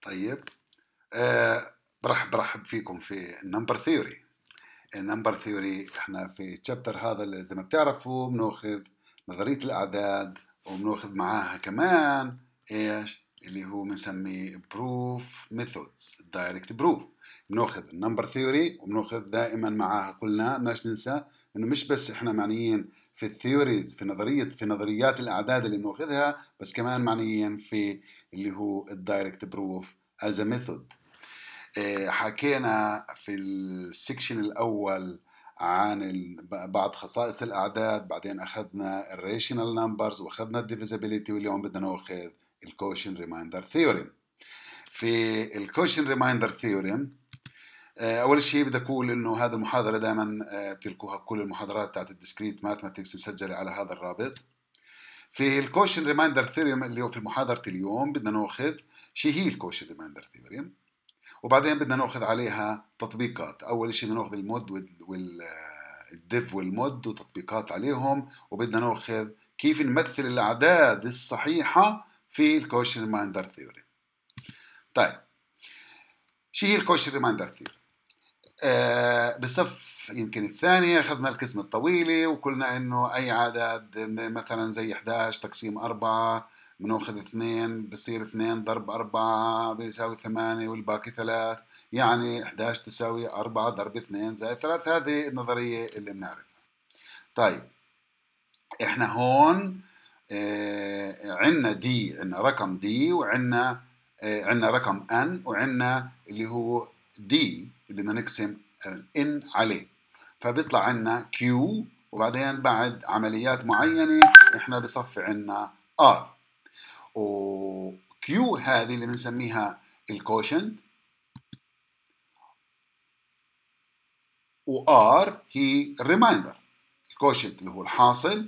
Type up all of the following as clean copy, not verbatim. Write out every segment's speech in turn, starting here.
طيب. برحب فيكم في النمبر ثيوري. النمبر ثيوري احنا في الشابتر هذا اللي زي ما بتعرفوا بناخذ نظرية الأعداد وبناخذ معاها كمان ايش اللي هو بنسميه بروف ميثودز دايركت بروف. بناخذ النمبر ثيوري وبناخذ دائما معاها كلنا بدناش ننسى انه مش بس احنا معنيين في الثيوريز في نظريات الأعداد اللي بناخذها، بس كمان معنيين في اللي هو الدايركت بروف as a method. حكينا في السكشن الأول عن بعض خصائص الأعداد، بعدين أخذنا الريشنال نمبرز وأخذنا الديفيزابيليتي، واليوم بدنا ناخذ الكوشن ريمايندر ثيوريم. في الكوشن ريمايندر ثيوريم أول شيء بدي أقول إنه هذا المحاضرة دائما بتلقوها كل المحاضرات تاعت الديسكريت ماثماتكس مسجلة على هذا الرابط. في الكوشن ريمايندر ثيوريم اللي هو في محاضرة اليوم بدنا ناخذ شو هي الكوشن ريمايندر ثيوريم، وبعدين بدنا ناخذ عليها تطبيقات. اول شيء بدنا ناخذ المود والديف والمود وتطبيقات عليهم، وبدنا ناخذ كيف نمثل الاعداد الصحيحه في الكوشن ريمايندر ثيوري. طيب، شو هي الكوشن ريمايندر ثيوري؟ بالصف يمكن الثانية أخذنا القسم الطويلة وقلنا إنه أي عدد مثلا زي 11 تقسيم 4 بناخذ 2 بصير 2 ضرب 4 بيساوي 8 والباقي 3، يعني 11 تساوي 4 ضرب 2 زائد 3. هذه النظرية اللي بنعرفها. طيب، إحنا هون عندنا دي، عندنا رقم دي، وعندنا عندنا رقم ان، وعندنا اللي هو دي اللي بدنا نقسم ان عليه، فبيطلع عندنا كيو، وبعدين بعد عمليات معينة احنا بصفي عندنا ار، وكيو هذه اللي بنسميها الكوشنت، وار هي الريمايندر. الكوشنت اللي هو الحاصل،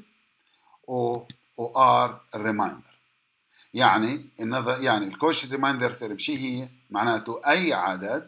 وار الريمايندر. يعني يعني الكوشنت ريمايندر ثيرم شي هي؟ معناته اي عدد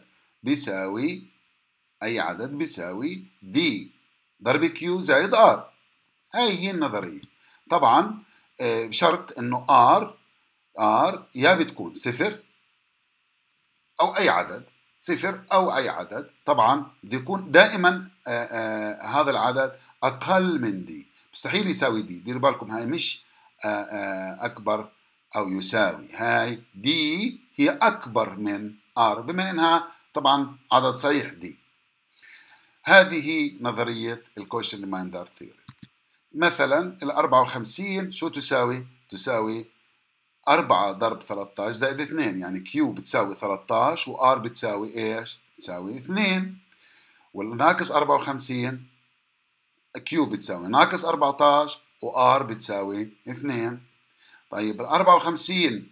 بيساوي دي ضرب كيو زائد ار. هاي هي النظرية. طبعا بشرط انه ار يا بتكون صفر او اي عدد، صفر او اي عدد. طبعا بده يكون دائما هذا العدد اقل من دي، مستحيل يساوي دي. ديروا بالكم، هاي مش اكبر او يساوي، هاي دي هي اكبر من ار بما انها طبعا عدد صحيح دي. هذه نظرية الكوشن ريمايندر ثيوري. مثلا ال 54 شو تساوي؟ تساوي 4 ضرب 13 زائد 2، يعني كيو بتساوي 13 وار بتساوي ايش؟ بتساوي 2. والناقص 54 كيو بتساوي ناقص 14 وار بتساوي 2. طيب ال 54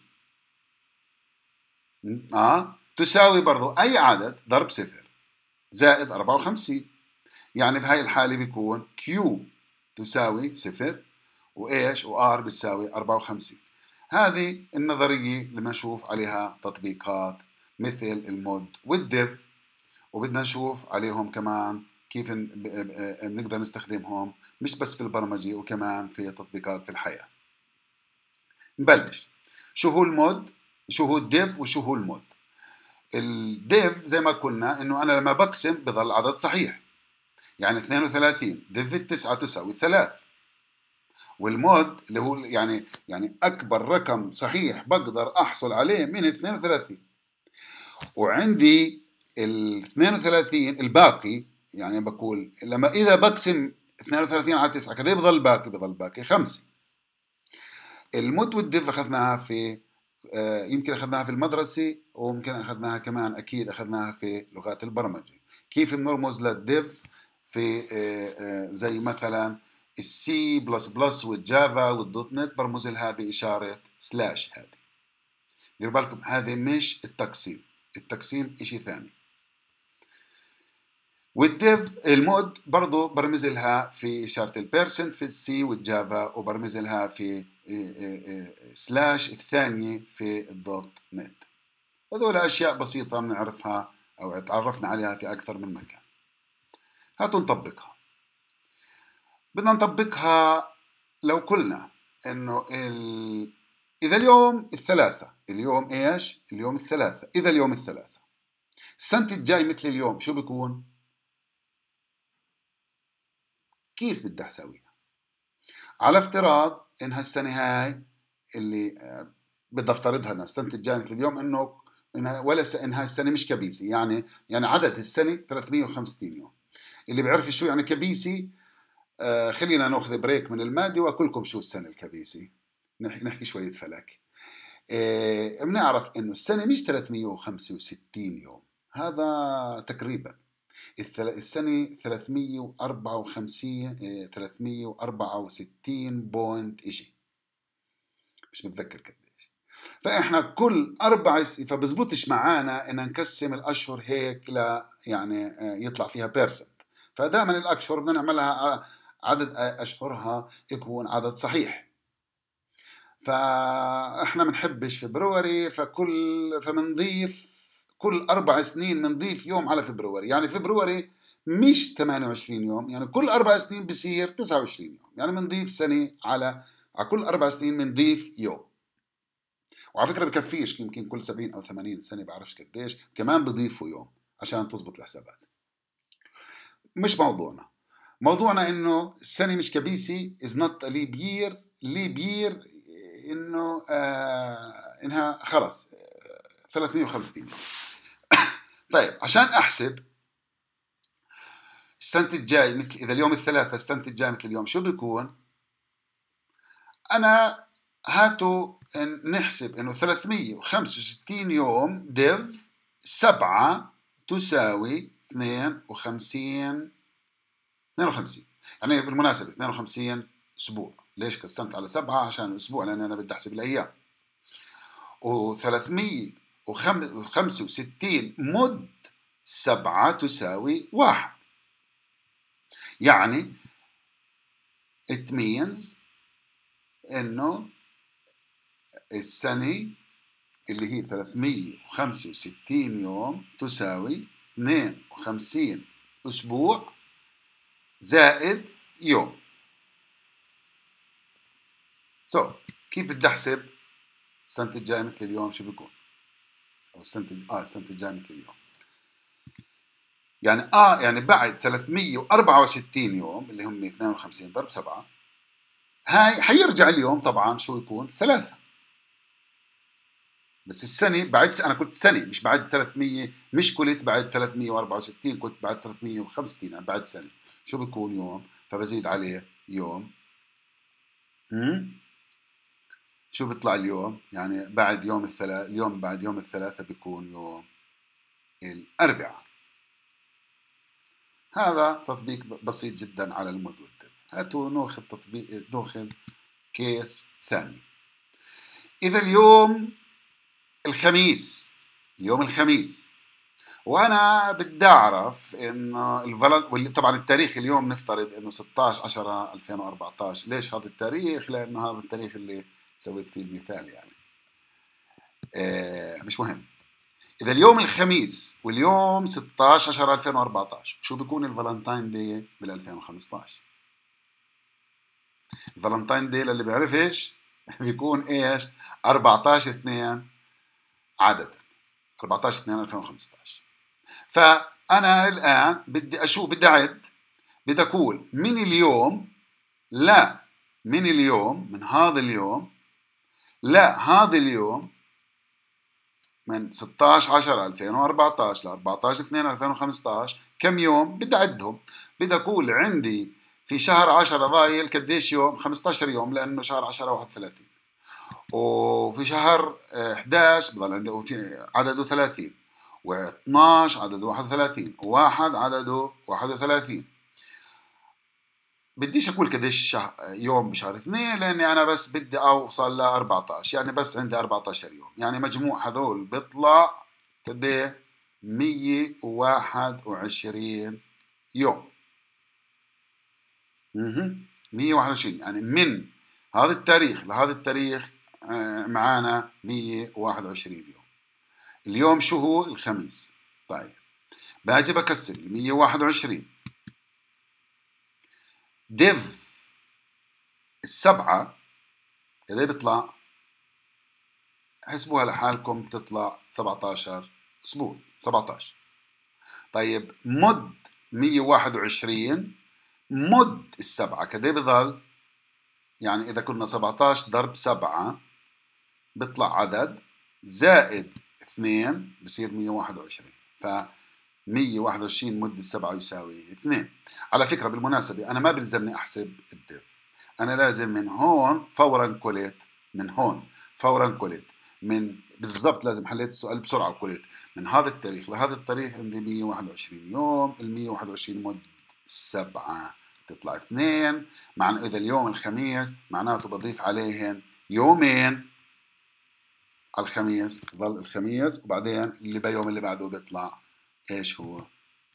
تساوي برضو اي عدد ضرب صفر زائد 54، يعني بهاي الحالة بيكون كيو تساوي صفر وايش؟ وار بتساوي 54. هذه النظرية اللي بنشوف عليها تطبيقات مثل المود والديف، وبدنا نشوف عليهم كمان كيف بنقدر نستخدمهم مش بس في البرمجة، وكمان في تطبيقات في الحياة. نبلش. شو هو المود؟ شو هو الديف؟ وشو هو المود؟ الديف زي ما قلنا انه انا لما بقسم بضل عدد صحيح، يعني 32 ديف 9 تساوي 3. والمود اللي هو يعني اكبر رقم صحيح بقدر احصل عليه من 32. وعندي ال 32 الباقي، يعني بقول لما اذا بقسم 32 على 9 كده بضل باقي 5. المود والديف اخذناها في يمكن اخذناها في المدرسه، وممكن اخذناها كمان، اكيد اخذناها في لغات البرمجه. كيف بنرمز للديف في زي مثلا السي بلس بلس والجافا والدوت نت برمز لها بإشارة سلاش. هذه دير بالكم، هذه مش التقسيم، التقسيم إشي ثاني. والديف المود برضو برمز لها في إشارة البيرسنت في السي والجافا، وبرمز لها في سلاش الثانية في الدوت نت. هذول أشياء بسيطة بنعرفها أو تعرفنا عليها في أكثر من مكان. هاتوا نطبقها. بدنا نطبقها لو قلنا انه إذا اليوم الثلاثة، اليوم إيش؟ اليوم الثلاثة. إذا اليوم الثلاثة السنة الجاي مثل اليوم شو بيكون؟ كيف بدي أسويها؟ على افتراض إنها السنة هاي اللي بدي أفترضها أنا السنة الجاي مثل اليوم إنها ولا إنها السنة مش كبيسة، يعني عدد السنة 365 يوم. اللي بيعرف شو يعني كبيسة خلينا ناخذ بريك من المادة وأقول لكم شو السنة الكبيسة. نحكي شوية فلك. بنعرف إنه السنة مش 365 يوم، هذا تقريبا. السنة 354 364 بوينت إشي، مش متذكر قديش. فإحنا كل فبزبطش معانا إن نقسم الأشهر هيك يعني يطلع فيها بيرسنت. فدائما الأشهر بدنا نعملها عدد أشهرها يكون عدد صحيح. فإحنا بنحبش فبروري، فمنضيف كل 4 سنين بنضيف يوم على فبروري. يعني فبروري مش 28 يوم، يعني كل 4 سنين بصير 29 يوم. يعني بنضيف سنة على كل 4 سنين بنضيف يوم. وعلى فكرة بكفيش، يمكن كل 70 أو 80 سنة بعرفش قديش كمان بضيفوا يوم عشان تزبط الحسابات. مش موضوعنا إنه السنة مش كبيسة is not a leap year إنه إنها خلص 350. طيب عشان أحسب السنة الجاي مثل إذا اليوم الثلاثة السنة الجاي مثل اليوم شو بيكون؟ أنا هاتوا نحسب إنه 365 يوم ديف 7 تساوي 52. يعني بالمناسبة 52 أسبوع. ليش قسمت على 7؟ عشان الأسبوع لأن أنا بدي أحسب الأيام. و365 مد 7 تساوي 1. يعني it means إنه السنة اللي هي 365 يوم تساوي 52 أسبوع زائد يوم. كيف بدي أحسب السنة الجاي مثل اليوم شو بيكون؟ أو السنة الجاي مثل اليوم. يعني بعد 364 يوم اللي هم 52 ضرب 7 هاي حيرجع اليوم طبعا شو يكون 3. بس السنة بعد أنا كنت سنة مش بعد 300، مش كنت بعد 364 كنت بعد 365 يعني بعد سنة شو بيكون يوم، فبزيد عليه يوم. شو بيطلع اليوم؟ يعني بعد يوم اليوم بعد يوم الثلاثة بيكون يوم الأربعاء. هذا تطبيق بسيط جدا على المود والدف. هاتوا ناخذ كيس ثاني. إذا اليوم الخميس وأنا بدي أعرف إنه واللي طبعا التاريخ اليوم نفترض إنه 16/10/2014. ليش هذا التاريخ؟ لأنه هذا التاريخ اللي سويت فيه المثال يعني. مش مهم. إذا اليوم الخميس واليوم 16/10/2014 شو بيكون الفالنتاين دي بال2015؟ الفالنتاين دي اللي بيعرفش بيكون إيش؟ 14/2 عادة 14/2/2015. فأنا الآن بدي أشوف، بدي أعد، بدي أقول من اليوم من هذا اليوم هذا اليوم من 16/10/2014 ل 14/2/2015 كم يوم؟ بدي أعدهم. بدي أقول عندي في شهر 10 ضايل قديش يوم؟ 15 يوم لأنه شهر 10 31. وفي شهر 11 بضل عندي عدده 30، و12 عدده 31، وواحد عدده 31. بديش أقول قديش يوم بشهر 2 لأني أنا بس بدي أوصل ل 14، يعني بس عندي 14 يوم. يعني مجموع هذول بيطلع قديه؟ 121 يوم. 121 يعني من هذا التاريخ لهذا التاريخ معانا 121 يوم. اليوم شو هو؟ الخميس. طيب باجي بكسر 121 ديف 7 قد ايه بيطلع؟ حسبوها لحالكم تطلع 17 أسبوع. 17. طيب مد 121 مد السبعة قد ايه بضل؟ يعني إذا كنا 17 ضرب 7 بيطلع عدد زائد 2 بصير 121. ف 121 مد السبعة يساوي 2. على فكرة بالمناسبة أنا ما بلزمني أحسب الدف، أنا لازم من هون فورا كوليت، من هون فورا كوليت، من بالضبط لازم حليت السؤال بسرعة وكوليت من هذا التاريخ لهذا التاريخ عندي 121 يوم، ال 121 مد السبعة تطلع 2. معنى إذا اليوم الخميس معناته بضيف عليهن يومين على الخميس، ظل الخميس، وبعدين اللي بيوم اللي بعده بيطلع ايش هو؟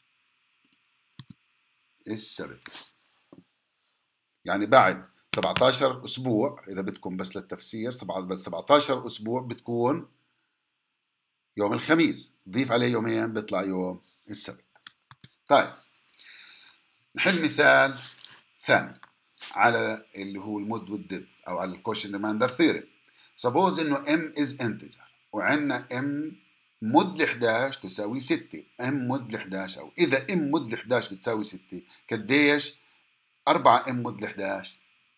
السبت. يعني بعد 17 اسبوع اذا بدكم بس للتفسير، بعد 17 اسبوع بتكون يوم الخميس، ضيف عليه يومين بيطلع يوم السبت. طيب نحل مثال ثاني على اللي هو المود والديف او على الكوشن ريمايندر ثيوري. سبوز انه m is integer وعندنا m مد ل 11 تساوي 6. m مد ل 11 او اذا m مد ل 11 بتساوي 6 قديش 4 m مد ل 11؟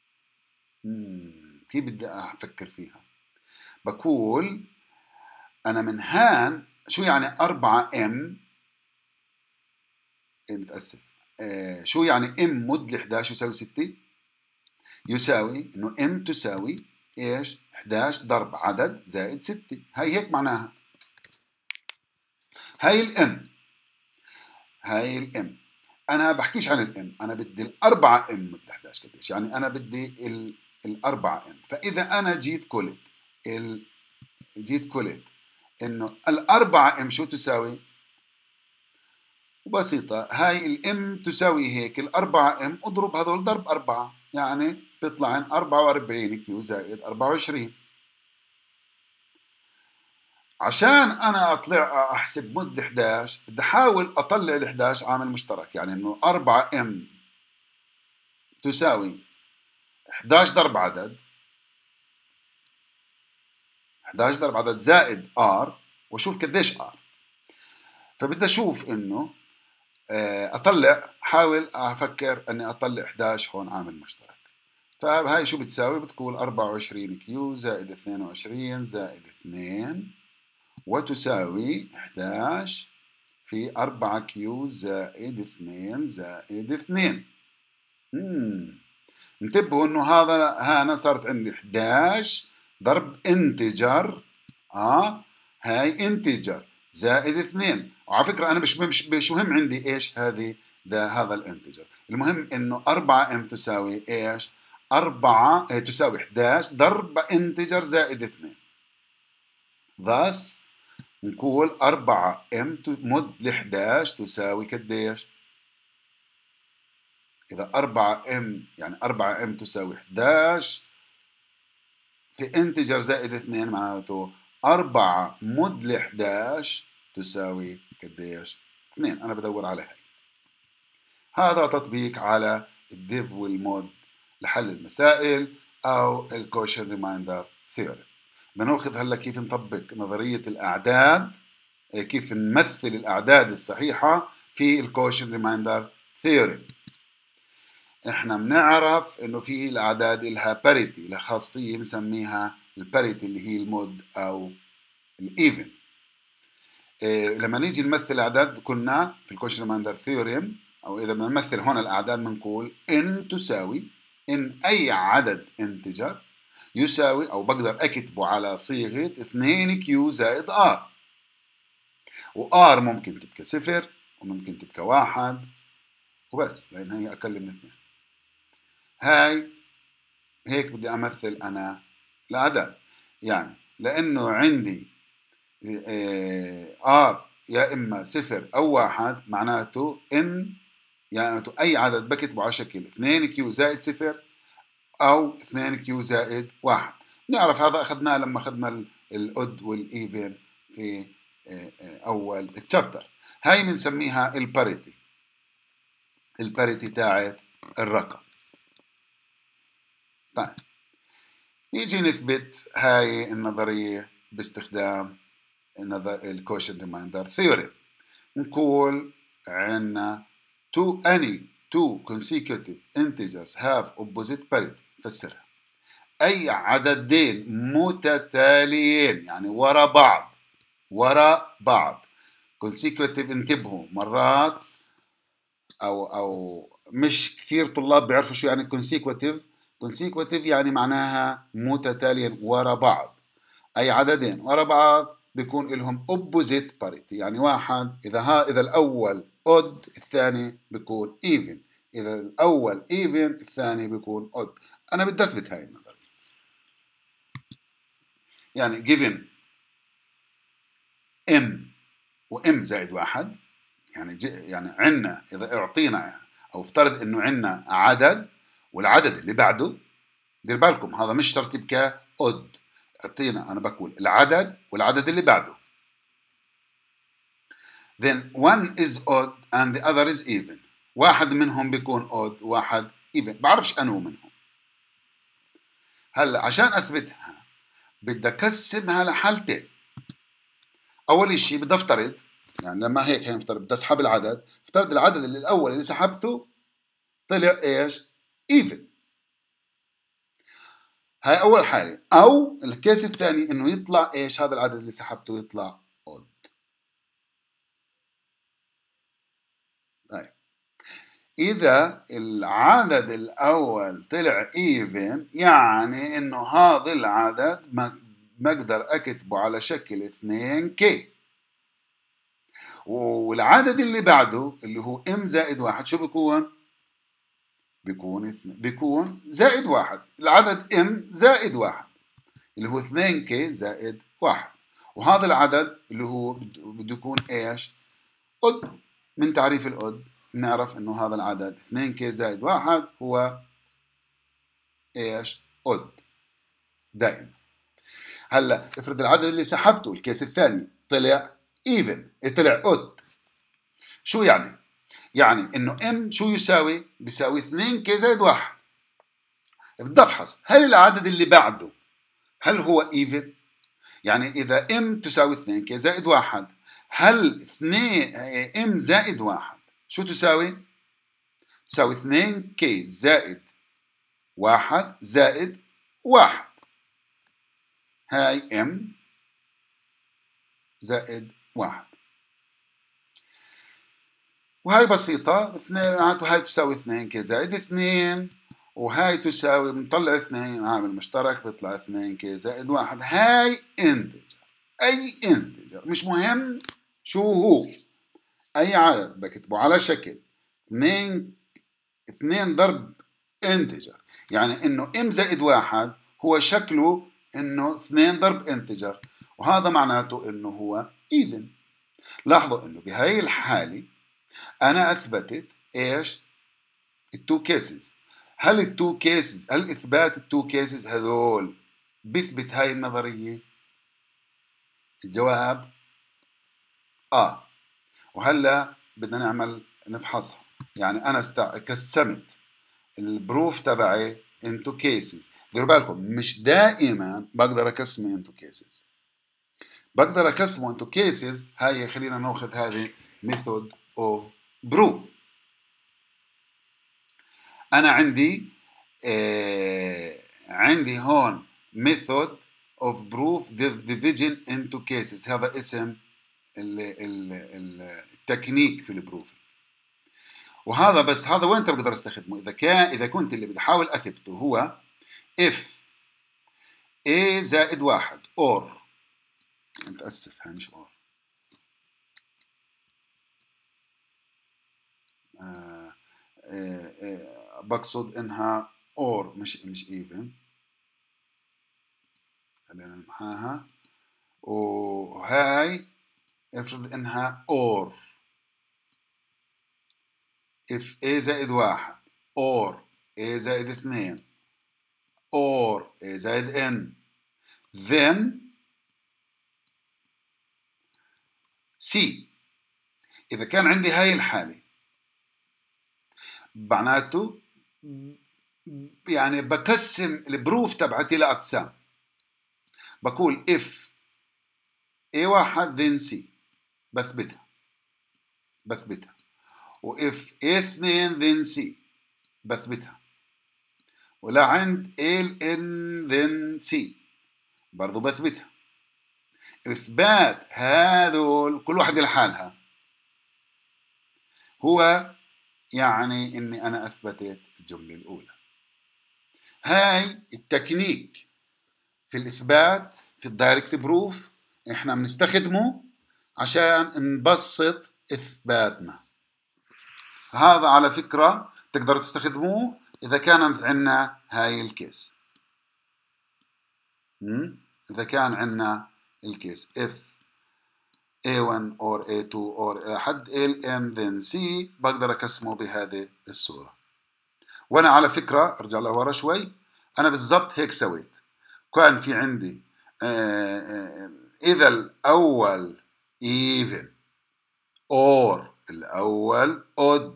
كيف بدي افكر فيها؟ بقول انا من هان شو يعني 4 m متاسف شو يعني m مد ل 11 يساوي 6؟ يساوي انه m تساوي ايش؟ 11 ضرب عدد زائد 6. هاي هيك معناها. هاي الام، هاي الام انا بحكيش عن الام، انا بدي الاربعه ام مثل 11 قديش، يعني انا بدي الاربعه ام. فاذا انا جيت كلت انه الاربعه ام شو تساوي؟ بسيطة، هاي الام تساوي هيك الاربعه ام اضرب هذول ضرب 4 يعني بيطلع 44 كيو زائد 24. عشان انا اطلع احسب مد 11 بدي احاول اطلع ال 11 عامل مشترك، يعني انه 4 ام تساوي 11 ضرب عدد، 11 ضرب عدد زائد ار، واشوف قديش ار. فبدي اشوف انه اطلع، حاول افكر اني اطلع 11 هون عامل مشترك. فهاي شو بتساوي؟ بتكون 24 كيو زائد 22 زائد 2 وتساوي 11 في 4 كيو زائد 2 زائد 2. انتبهوا انه هنا صارت عندي 11 ضرب انتجر، هاي انتجر زائد 2. وعلى فكرة انا مش مهم عندي ايش هذا الانتجر، المهم انه 4 ام تساوي ايش؟ 4 تساوي 11 ضرب انتجر زائد 2. thus نقول 4 ام مد ل 11 تساوي قديش؟ إذا 4 ام يعني 4 ام تساوي 11 في انتجر زائد 2 معناته 4 مد ل 11 تساوي قديش؟ 2. أنا بدور على هاي. هذا تطبيق على الديف والمود لحل المسائل أو الكوشن ريمايندر ثيوري. بدنا ناخذ هلا كيف نطبق نظرية الأعداد، كيف نمثل الأعداد الصحيحة في الكوشن ريمايندر ثيوري. احنا بنعرف انه في الاعداد لها باريتي، لها خاصيه بنسميها الباريتي اللي هي المود او الايفن. لما نيجي نمثل الاعداد كنا في الكوشن ريمايندر ثيوريم، او اذا بدنا نمثل هون الاعداد بنقول ان تساوي ان اي عدد انتجر يساوي، او بقدر اكتبه على صيغه 2 كيو زائد ار، وار ممكن تبقى 0 وممكن تبقى 1 وبس، لان هي اقل من 2. هاي هيك بدي امثل انا الاعداد، يعني لانه عندي ار يا اما 0 او 1 معناته ان يعني اي عدد بكتبه على شكل 2 كيو زائد 0 او 2 كيو زائد 1. نعرف هذا اخذناه لما اخذنا الاود والايفن في اول الشابتر. هاي بنسميها الباريتي، الباريتي تاعت الرقم. طيب نيجي نثبت هاي النظرية باستخدام الكوشن ريمايندر ثيوري. نقول عندنا any two consecutive integers have opposite parity. فسرها: أي عددين متتاليين يعني ورا بعض consecutive. انتبهوا، مرات أو مش كثير طلاب بيعرفوا شو يعني consecutive يعني معناها متتاليا ورا بعض. أي عددين ورا بعض بيكون لهم opposite parity، يعني واحد إذا الأول odd الثاني بيكون even، إذا الأول even الثاني بيكون odd. أنا بدي أثبت هاي النظرية. يعني given m وm زائد واحد، يعني عنا إذا أعطينا أو افترض إنه عنا عدد والعدد اللي بعده، دير بالكم هذا مش ترتيب كأود، اعطينا أنا بقول العدد والعدد اللي بعده، then one is odd and the other is even. واحد منهم بيكون odd واحد even، بعرفش أنو منهم. هلا عشان أثبتها بدي أقسمها لحالتين. أول شيء بدي أفترض، يعني لما هيك نفترض بدي أسحب العدد، افترض العدد اللي الأول اللي سحبته طلع إيش؟ even. هاي أول حالة. أو الكيس الثاني إنه يطلع إيش؟ هذا العدد اللي سحبته يطلع odd. طيب إذا العدد الأول طلع even يعني إنه هذا العدد ما أقدر أكتبه على شكل 2k، والعدد اللي بعده اللي هو m زائد واحد شو بيكون؟ بيكون زائد واحد. العدد m زائد واحد اللي هو 2k زائد واحد، وهذا العدد اللي هو بده يكون إيش؟ odd. من تعريف الأود نعرف إنه هذا العدد 2k زائد واحد هو إيش؟ odd دائما. هلا افرض العدد اللي سحبته الكيس الثاني طلع even، طلع odd. شو يعني؟ يعني إنه m شو يساوي؟ بيساوي 2k زائد واحد. بدي أفحص هل العدد اللي بعده هل هو even؟ يعني إذا m تساوي 2k زائد واحد، هل 2 m زائد واحد شو تساوي؟ تساوي 2k زائد واحد زائد واحد. هاي m زائد واحد، وهاي بسيطة. هاي تساوي 2k زائد 2، وهاي تساوي بنطلع 2 عامل مشترك بيطلع 2k زائد واحد. هاي انتجر، أي انتجر مش مهم شو هو، أي عدد بكتبه على شكل 2 ضرب انتجر، يعني إنه m زائد واحد هو شكله إنه 2 ضرب انتجر، وهذا معناته إنه هو even. لاحظوا إنه بهاي الحالة أنا أثبتت إيش؟ التو كيسز. هل إثبات التو كيسز هذول بيثبت هاي النظرية؟ الجواب وهلا بدنا نفحصها. يعني أنا قسمت البروف تبعي into cases. ديروا بالكم مش دائما بقدر أقسمه into cases، بقدر أقسمه into cases. هاي خلينا ناخذ هذه method of proof. أنا عندي هون method of proof division into cases. هذا اسم التكنيك في البروف. وهذا بس هذا وين بقدر استخدمه؟ إذا كنت اللي بدي أحاول أثبته هو if a زائد واحد or، متأسف هاي مش or، بقصد إنها or مش even. خلينا نمحاها. وهاي افرض إنها or if a زائد واحد or a زائد اثنين or a زائد n then c. إذا كان عندي هاي الحالة معناته يعني بقسم البروف تبعتي لأقسام. بقول if A1 then C بثبتها و if A2 then C بثبتها ولعند LN then C برضو بثبتها. إثبات هذول كل واحدة لحالها هو يعني إني أنا أثبتت الجملة الأولى. هاي التكنيك في الإثبات في الدايركت بروف إحنا بنستخدمه عشان نبسط إثباتنا. هذا على فكرة تقدروا تستخدموه إذا كانت عندنا هاي الكيس. إذا كان عندنا الكيس if A1 or A2 or لحد LN then C بقدر أقسمه بهذه الصورة. وأنا على فكرة أرجع لورا شوي، أنا بالضبط هيك سويت. كان في عندي إذا الأول even or الأول odd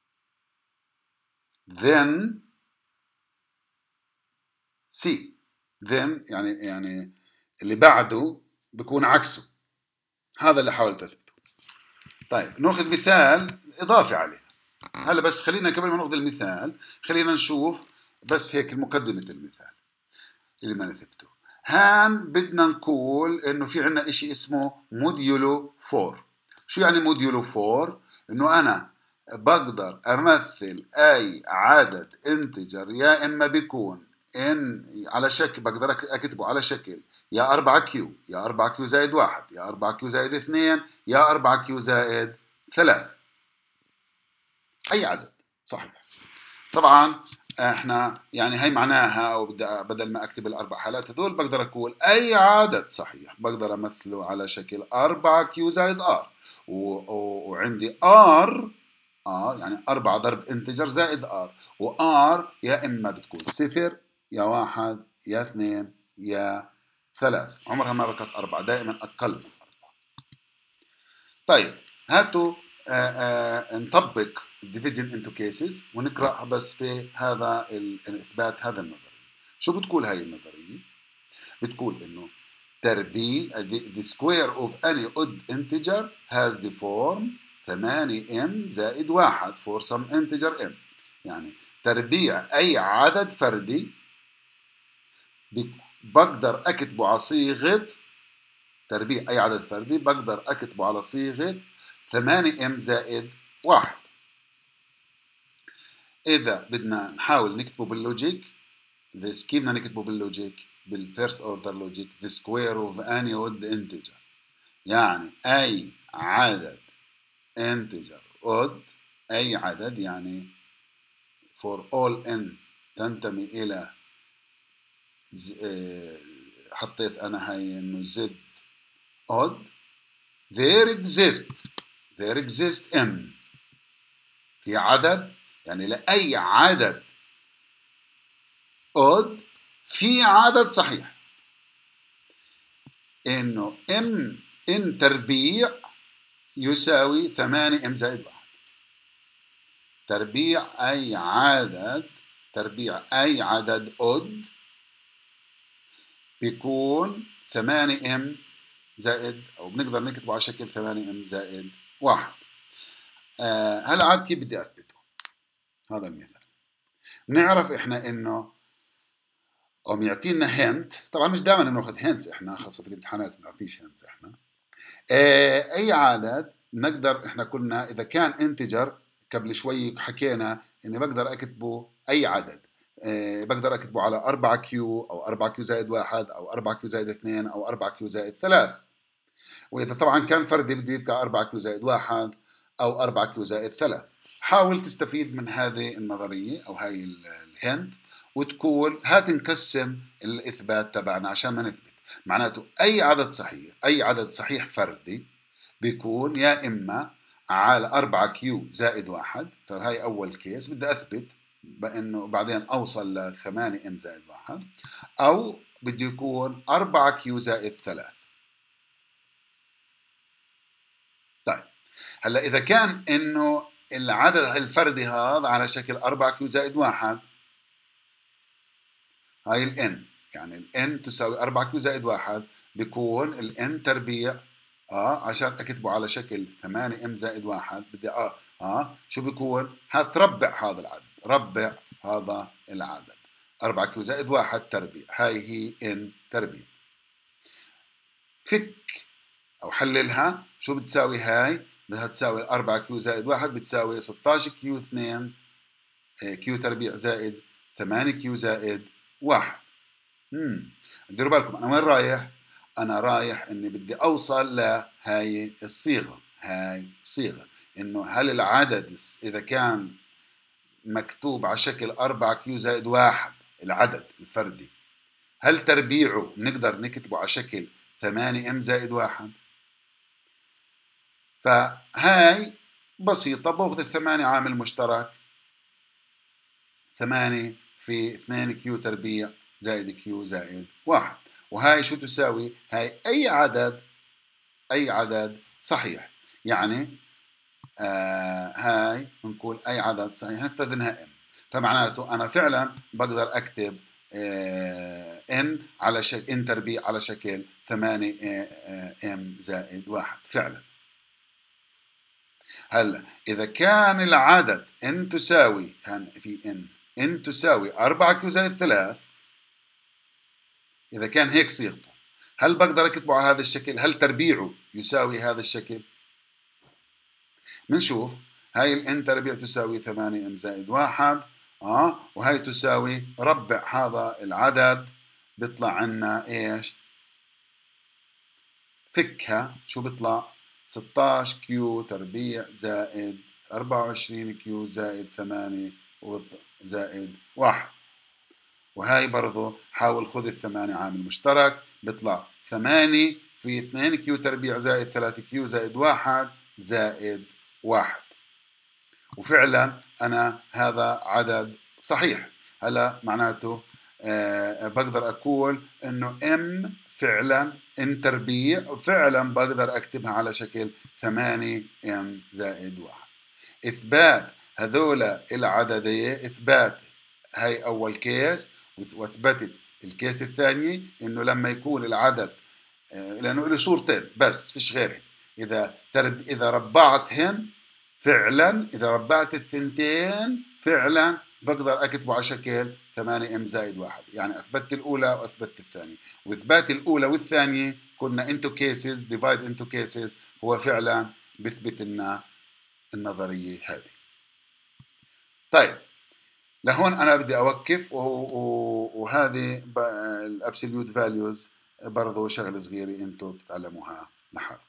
then C then يعني اللي بعده بيكون عكسه. هذا اللي حاولت أثبته. طيب نأخذ مثال إضافي عليه. هلا بس خلينا قبل ما نأخذ المثال خلينا نشوف بس هيك مقدمة المثال اللي ما نثبته. هان بدنا نقول إنه في عنا إشي اسمه موديولو 4. شو يعني موديولو 4؟ إنه أنا بقدر أمثل أي عدد انتجر يا إما بيكون إن على شكل بقدر أكتبه على شكل يا 4Q يا 4Q زائد 1 يا 4Q زائد 2 يا 4Q زائد 3. أي عدد صحيح. طبعا احنا يعني هي معناها او بدل ما اكتب الاربع حالات هذول بقدر اقول اي عدد صحيح بقدر امثله على شكل 4Q زائد R وعندي R يعني 4 ضرب انتجر زائد R وR يا اما بتكون 0 يا 1 يا 2 يا 3. عمرها ما بكت 4، دائما اقل من 4. طيب هاتوا نطبق division into cases ونقرأ بس في هذا الإثبات هذا النظري. شو بتقول هاي النظرية؟ بتقول إنه تربيع the square of any odd integer has the form 8m زائد 1 for some integer m. يعني تربيع أي عدد فردي بقدر أكتبه على صيغة تربيع أي عدد فردي بقدر أكتبه على صيغة 8m زائد 1. إذا بدنا نحاول نكتبه باللوجيك this كيف بدنا نكتبه باللوجيك بالفيرست اوردر لوجيك the square of any odd integer يعني أي عدد integer odd أي عدد يعني for all n تنتمي إلى حطيت أنا هاي إنه z odd there exist m في عدد يعني لأي عدد odd في عدد صحيح إنه m تربيع يساوي 8m زائد 1. تربيع أي عدد odd بيكون 8m زائد أو بنقدر نكتبه على شكل 8m زائد 1. هلا عاد كيف بدي أثبته هذا المثال؟ نعرف إحنا إنه أو يعطينا هنت. طبعا مش دائما ناخذ هنتس إحنا خاصة في الامتحانات ما نعطيش هنتس إحنا. أي عدد نقدر إحنا قلنا إذا كان انتجر قبل شوي حكينا إني بقدر أكتبه أي عدد بقدر أكتبه على 4Q أو 4Q زائد 1 أو 4Q زائد 2 أو 4Q زائد 3. وإذا طبعا كان فردي بدي يبقى 4Q زائد 1 أو 4Q زائد 3. حاول تستفيد من هذه النظرية أو هاي الهند وتقول هات نقسم الإثبات تبعنا عشان ما نثبت. معناته أي عدد صحيح فردي بيكون يا إما على 4Q زائد 1 فهاي أول كيس بدي أثبت بأنه بعدين أوصل ل 8M زائد 1 أو بده يكون 4Q زائد 3. طيب هلا إذا كان إنه العدد الفردي هذا على شكل 4Q زائد 1 هاي ال N يعني ال N تساوي 4Q زائد 1 بيكون الN تربيع عشان اكتبه على شكل 8M زائد 1 بدي شو بيكون؟ هتربع هذا العدد، ربع هذا العدد 4Q زائد 1 تربيع، هاي هي N تربيع. فك أو حللها، شو بتساوي هاي؟ بدها تساوي 4Q زائد 1 بتساوي 16Q2 Q تربيع زائد 8Q زائد 1. ديروا بالكم أنا وين رايح؟ أنا رايح إني بدي أوصل لهاي الصيغة، هاي صيغة إنه هل العدد إذا كان مكتوب على شكل 4Q زائد 1 العدد الفردي، هل تربيعه نقدر نكتبه على شكل 8M زائد 1؟ فهاي بسيطة، باخذ الثمانية عامل مشترك، 8 في 2Q تربيع زائد Q زائد 1، وهاي شو تساوي؟ هاي أي عدد صحيح، يعني هاي بنقول أي عدد صحيح نفترض إنها M، فمعناته أنا فعلا بقدر أكتب N على شكل N تربيع على شكل 8M زائد 1 فعلا. هلا إذا كان العدد N تساوي، كان في N تساوي 4Q زائد 3، إذا كان هيك صيغته، هل بقدر أكتبه على هذا الشكل؟ هل تربيعه يساوي هذا الشكل؟ بنشوف هاي الN تربيع تساوي 8M زائد 1 وهي تساوي ربع هذا العدد، بيطلع عنا إيش؟ فكها شو بيطلع؟ 16Q تربيع زائد 24Q زائد 8 زائد 1. وهاي برضو حاول خذ الثمانية عامل مشترك، بيطلع 8 في 2Q تربيع زائد 3Q زائد 1 زائد 1. وفعلا أنا هذا عدد صحيح. هلا معناته بقدر أقول إنه M فعلا N تربيع فعلا بقدر أكتبها على شكل 8M زائد 1. إثبات هذول العددية، إثبات هاي أول كيس، وأثبتت الكيس الثاني إنه لما يكون العدد لأنه له صورتين بس فيش غيرهن، إذا ربعتهن فعلا، إذا ربعت الثنتين فعلا بقدر أكتبه على شكل 8M زائد 1، يعني أثبتت الأولى وأثبتت الثانية. وإثبات الأولى والثانية كنا into cases divide into cases، هو فعلا بثبت لنا النظرية هذه. طيب لهون أنا بدي أوقف، وهذه الأبسوليوت فاليوز برضو شغلة صغيرة أنتم بتتعلموها لحالكم.